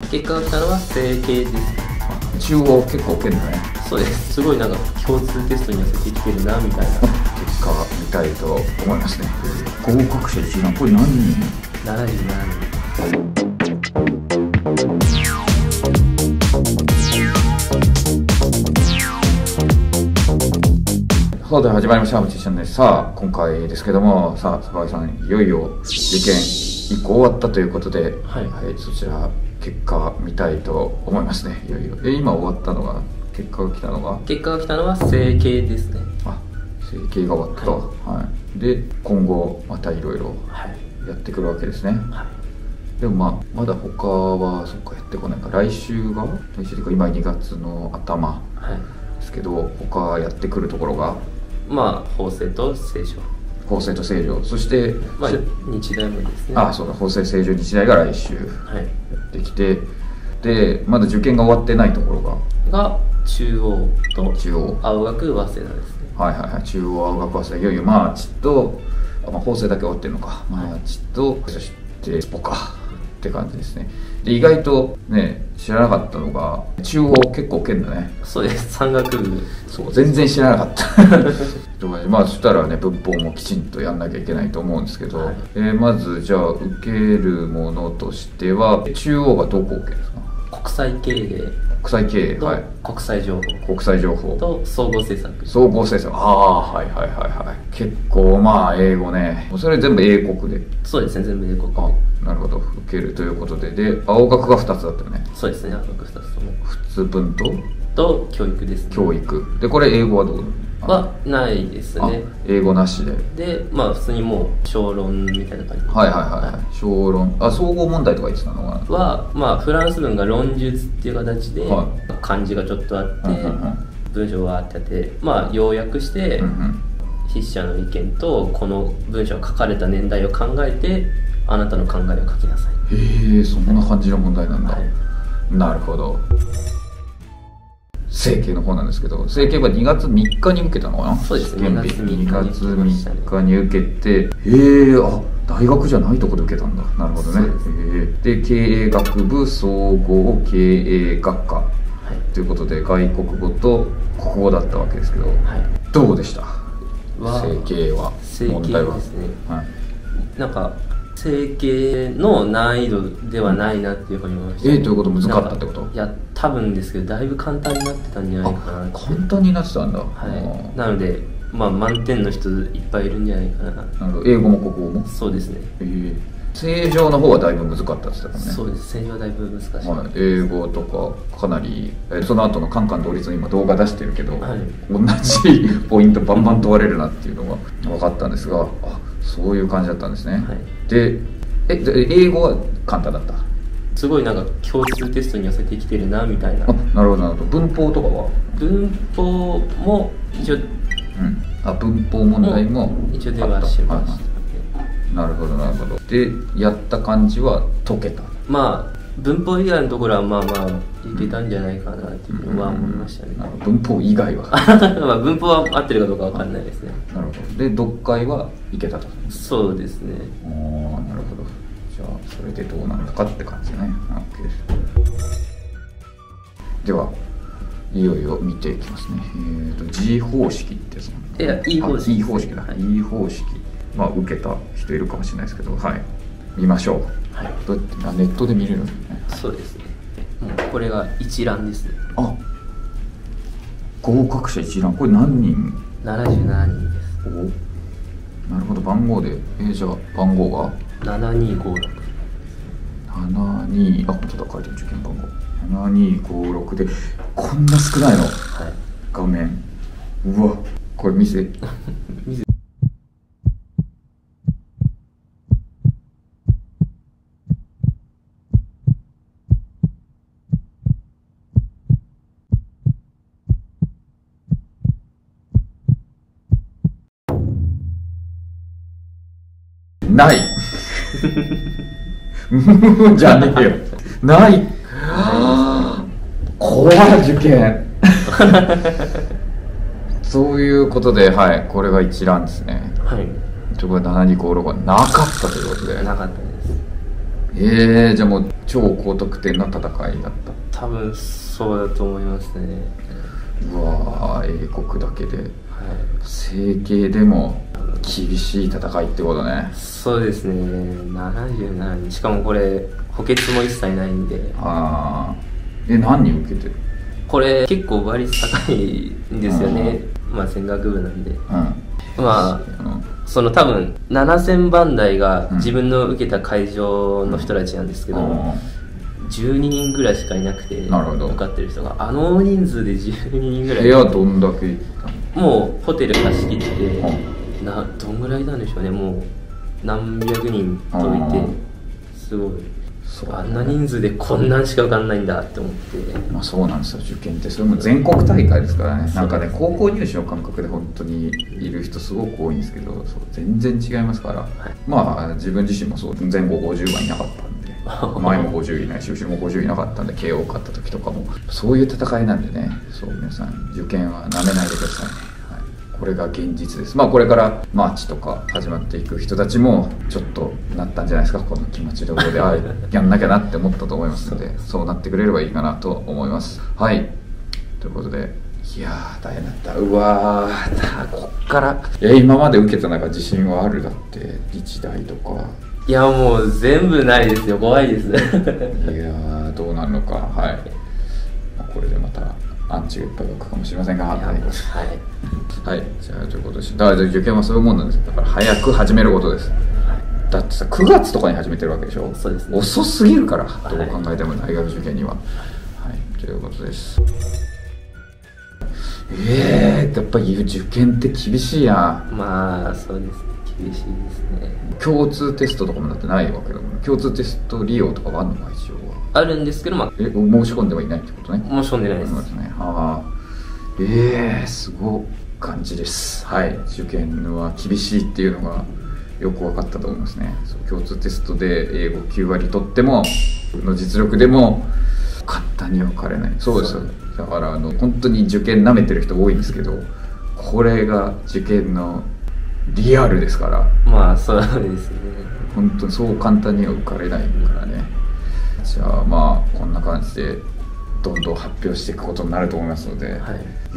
結果が来たのは整形です。 中央結構受けるんだね。 そうです。すごいなんか共通テストに寄せてきてるなみたいな。 結果見たいと思いますね。合格者一覧、これ何人 77人。 さて始まりました。ムチシャンです。さあ今回ですけども、さあ坂井さん、いよいよ受験1個終わったということで、 はい、 そちら結果見たいと思いますね。いよいよ今終わったのが、結果が来たのが整形ですね。 あ、整形が終わったと、はいで今後またいろいろやってくるわけですね。 はい、 でもまだ他はそっかやってこないか。来週というか今2月の頭ですけど、他やってくるところが法政と成城。 法政と成城、そして日大もですね。 そうだ、法政成城日大が来週やってきて、でまだ受験が終わってないところが中央と青学早稲田ですね。 中央青学早稲田、いよいよちっと法政だけ終わってるのか、ちっとそしてスポかって感じですね。で意外とね知らなかったのが、中央結構受けるんだね。 そうです。山岳部。 そう全然知らなかったそしたらね文法もきちんとやんなきゃいけないと思うんですけど、まずじゃあ受けるものとしては、中央がどこ受けるんですか？ 国際経営と国際情報と総合政策。 結構英語ね。それ全部英国で。 そうですね、全部英国。 なるほど、受けるということで、青学が2つだったよね。 そうですね、青学2つとも普通文と教育ですね。 教育で、これ英語はどうはないですね。 英語なしで普通にもう小論みたいな感じで。 小論、総合問題とか言ってたのはフランス文が論述っていう形で、漢字がちょっとあって、文章があって要約して、筆者の意見とこの文章が書かれた年代を考えて、あなたの考えを書きなさい。 へえ、そんな感じの問題なんだ。なるほど。整形の方なんですけど、整形は2月3日に受けたのかな。 そうですね、 2月3日に受けて、大学じゃないとこで受けたんだ。なるほどね。で経営学部総合経営学科ということで、外国語と国語だったわけですけど、どうでした？整形は問題はですね。なんか整形の難易度ではないなっていうふうに思いました。 ということ？難かったってこと？ いや多分ですけど、だいぶ簡単になってたんじゃないかな。 簡単になってたんだ。 なので満点の人いっぱいいるんじゃないかな。 なるほど。英語も国語も？ そうですね。 正常の方はだいぶ難かったって言ってたもんね。 そうです。正常はだいぶ難しい。 英語とかかなり、その後のカンカン同率の今動画出してるけど、同じポイントバンバン問われるなっていうのが分かったんですが、そういう感じだったんですね。で英語は簡単だった？ すごいなんか共通テストに寄せてきてるなみたいな。 なるほどなるほど。文法とかは？ 文法も一応、 文法問題も一応ではしました。 なるほどなるほど。でやった感じは解けた？ 文法以外のところはいけたんじゃないかなっていうのは思いましたね。 文法以外は文法は合ってるかどうかわかんないですね。 なるほど。で読解はいけたと？ そうですね。 なるほど。じゃあそれでどうなんだかって感じね。ではいよいよ見ていきますね。G 方式ってやつなんだ。 いや E 方式。 E 方式だ。E 方式受けた人いるかもしれないですけど、見ましょう。どうやってネットで見れるんですね。 そうですね。これが一覧ですね。 合格者一覧。これ何人 ？77人です。 なるほど。番号でじゃあ番号が 7256。 本当だ、書いてる。受験番号7256でこんな少ないの？画面。うわ、これ見せないじゃねえよ。ない怖い受験そういうことで、これが一覧ですね。これ7256はなかったということで。 なかったです。 じゃあもう超高得点の戦いだった。 多分そうだと思いますね。 うわー、英国だけで、はい、整形でも厳しい戦いってことね。 そうですね。77人、しかもこれ補欠も一切ないんで。 ああ、何人受けてる？ これ結構倍率高いんですよね。まあ専学部なんで、まあ、その多分7000番台が自分の受けた会場の人たちなんですけど、12人ぐらいしかいなくて、受かってる人があの人数で12人ぐらい。 部屋どんだけ行ったの？ もうホテル貸し切って、どんぐらいなんでしょうね。もう何百人といて、すごい。あんな人数でこんなんしか受かんないんだって思って。 まあそうなんですよ、受験ってそれも全国大会ですからね。なんかね、高校入試の感覚で本当にいる人すごく多いんですけど、そう全然違いますから、はい、まあ自分自身もそう、前後50はいなかったんで前も50いないし後ろも50いなかったんで、慶応勝った時とかもそういう戦いなんでね。そう、皆さん受験はなめないでくださいね。これが現実です。まあこれからマーチとか始まっていく人たちもちょっとなったんじゃないですか、この気持ちの上でやんなきゃなって思ったと思いますので、そうなってくれればいいかなと思います。はい、ということで、いやー大変だった。うわー、こっから今まで受けた中自信はある？だって日大とか。 いやもう全部ないですよ、怖いですね。いやーどうなるのか。はい、これでまたアンチがいっぱい湧くかもしれませんが、はい、はい、じゃあということです。だから受験はそういうもんなんですよ。だから早く始めることです。だってさ、9月とかに始めてるわけでしょ。 そうですね。 遅すぎるから、どう考えても大学受験には。はい、ということです。やっぱり受験って厳しいや。 まあそうですね、厳しいですね。 共通テストとかもだってないわけだもん。共通テスト利用とかはあるのか、一応は。 あるんですけど、まあ申し込んではいないってことね。 申し込んでないです。 そうですね。すごい感じです。はい、受験は厳しいっていうのがよく分かったと思いますね。そう、共通テストで英語9割取ってもの実力でも簡単に分かれない。そうですよ。だから本当に受験なめてる人多いんですけど、これが受験のリアルですから。 まあそうですね。 本当にそう簡単には受かれないからね。じゃあまあこんな感じでどんどん発表していくことになると思いますので、はい、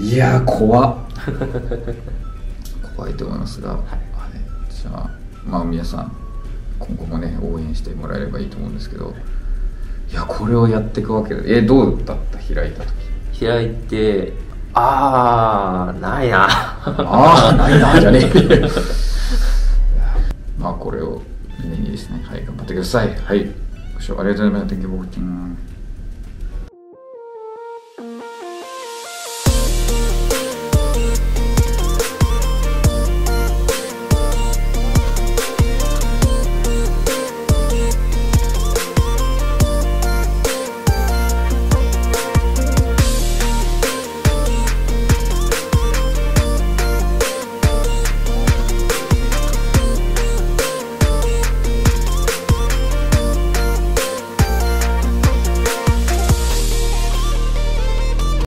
いやー怖っ怖いと思いますが、はい、じゃあまあ皆さん今後もね応援してもらえればいいと思うんですけど、いやこれをやっていくわけで、どうだった？開いた時。 開いて、ないなないなじゃねえまあこれを胸にですね、はい、頑張ってください。はい、ご視聴ありがとうございました。Thank you for watching.